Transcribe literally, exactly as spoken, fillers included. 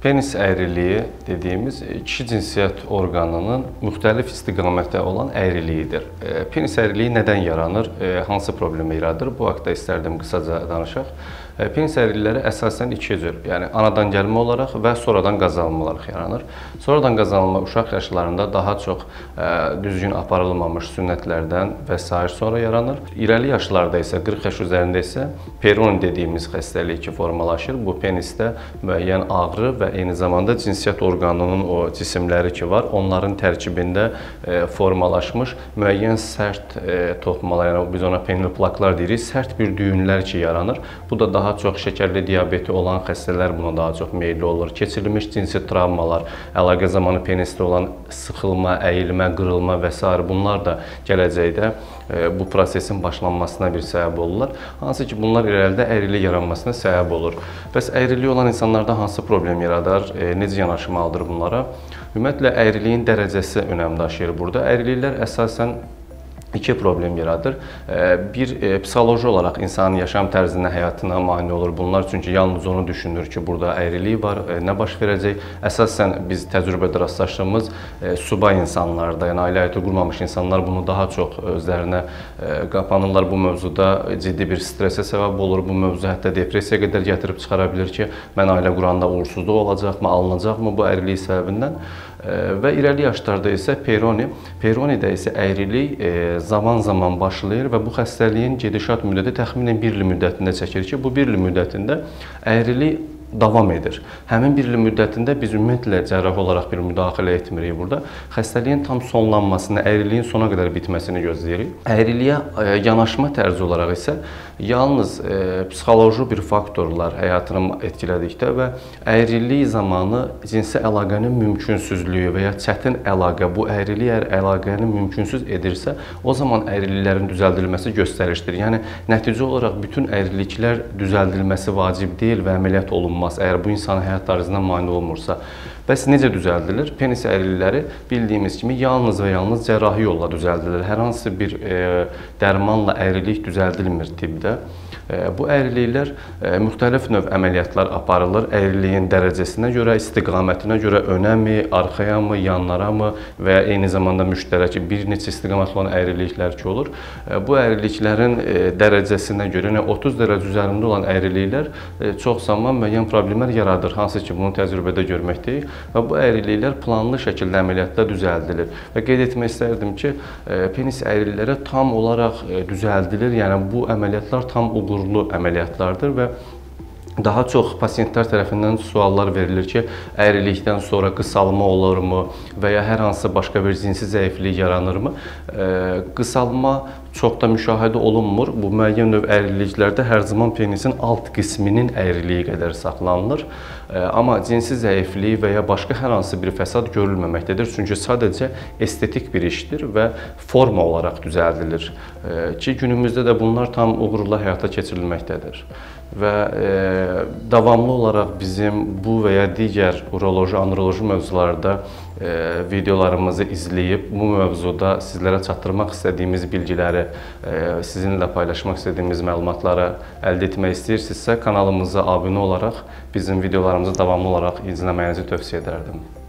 Penis əyriliyi dediyimiz kişi cinsiyyət orqanının müxtəlif istiqamətdə olan əyriliyidir. Penis əyriliyi nədən yaranır, hansı problemi yaradır? Bu haqda istərdim qısaca danışaq. Penis əyrilikləri əsasən iki cür, yəni anadan gəlmə olaraq və sonradan qazanılma olaraq yaranır. Sonradan qazanılma uşaq yaşlarında daha çox düzgün aparılmamış sünnətlərdən və sair sonra yaranır. İrəli yaşlarda isə, qırx yaş üzərində isə Peyronie dediyimiz xəstəlik ki formalaşır. Bu penisdə müəyyən ağrı və eyni zamanda cinsiyyət orqanının o cisimləri ki var, onların tərkibində formalaşmış müəyyən sərt toxumalar, yəni biz ona penilplaklar deyirik, sərt bir düyünlər ki yaranır. Bu da daha çox şəkərli diabeti olan xəstələr buna daha çox meyilli olur. Keçirilmiş cinsi travmalar, əlaqə zamanı penisdə olan sıxılma, əyilmə, qırılma və s. bunlar da gələcəkdə bu prosesin başlanmasına bir səbəb olurlar. Hansı ki, bunlar irəlidə əyrilik yaranmasına səbəb olur. Bəs əyriliyi olan insanlarda hansı problem yaradır, necə yanaşmalıdır bunlara? Ümumiyyətlə, əyriliyin dərəcəsi önəm daşıyır burada. Əyriliklər əsasən iki problem yaradır. Bir, psixoloji olaraq insanın yaşam tərzinə, həyatına mane olur bunlar. Çünki yalnız onu düşünür ki, burada əyrilik var, nə baş verəcək? Əsasən biz təcrübədə rastlaşdığımız subay insanlarda, yəni ailə həyatı qurmamış insanlar bunu daha çox özlərinə qapanırlar. Bu mövzuda ciddi bir stresə səbəb olur. Bu mövzu hətta depressiyaya qədər gətirib çıxara bilir ki, mən ailə quranda uğursuzluq olacaqmı, alınacaqmı bu əyrilik səbəbindən? Və irəli yaşlarda isə Peyronie, Peyronidə isə əyrilik zaman-zaman başlayır və bu xəstəliyin gedişat müddəti təxminən bir il müddətində çəkir ki, bu bir il müddətində əyrilik davam edir. Həmin bir il müddətində biz ümumiyyətlə cərrahi olaraq bir müdaxilə etmirik burada. Xəstəliyin tam sonlanmasını, əyriliyin sona qədər bitməsini gözləyirik. Əyriliyə yanaşma tərzi olaraq isə yalnız e, psixoloji bir faktorlar həyatını etkilədikdə və əyrilik zamanı cinsi əlaqənin mümkünsüzlüyü və ya çətin əlaqə, bu əyrilik əgər əlaqəni mümkünsüz edirsə, o zaman əyriliklərin düzəldilməsi göstərişdir. Yəni, nəticə olaraq bütün əyriliklər düzəldilməsi vacib deyil və əməliyyat olunmaz, əgər bu insanın həyat tarzına mane olmursa. Bəs necə düzəldilir? Penis əyrilikləri bildiyimiz kimi yalnız və yalnız cərrahi yolla düzəldilir. Hər hansı bir e, dərmanla əyrilik düzəldilmir tibbdə. E, bu əyriliklər e, müxtəlif növ əməliyyatlar aparılır. Əyriliyin dərəcəsinə görə, istiqamətinə görə önəmi, arxaya mı, yanlara mı və ya eyni zamanda müştərək bir neçə istiqamət olan əyriliklər ki olur. E, bu əyriliklərin e, dərəcəsinə görə, yəni otuz dərəcə üzərində olan əyriliklər e, çox zaman müəyyən problemlər yaradır. Hansı ki, bunu təcrübədə görməkdəyik. Və bu əyriliklər planlı şəkildə əməliyyatda düzəldilir. Və qeyd etmək istərdim ki, penis əyrilikləri tam olaraq düzəldilir. Yəni, bu əməliyyatlar tam uğurlu əməliyyatlardır və daha çox pasiyentlər tərəfindən suallar verilir ki, əyrilikdən sonra qısalma olurmu və ya hər hansı başqa bir cinsi zəiflik yaranırmı? Qısalma çox da müşahidə olunmur. Bu müəyyən növ əyriliklərdə hər zaman penisin alt qisminin əyriliyi qədər saxlanılır. Amma cinsi zəiflik və ya başqa hər hansı bir fəsad görülməməkdədir. Çünki sadəcə estetik bir işdir və forma olaraq düzəldilir ki, günümüzdə də bunlar tam uğurla həyata keçirilməkdədir. Və e, davamlı olaraq bizim bu və ya digər uroloji, androloji mövzularda e, videolarımızı izləyib bu mövzuda sizlərə çatdırmaq istədiyimiz bilgiləri, e, sizinlə paylaşmaq istədiyimiz məlumatları əldə etmək istəyirsinizsə, kanalımıza abunə olaraq bizim videolarımızı davamlı olaraq izləməyinizi tövsiyə edərdim.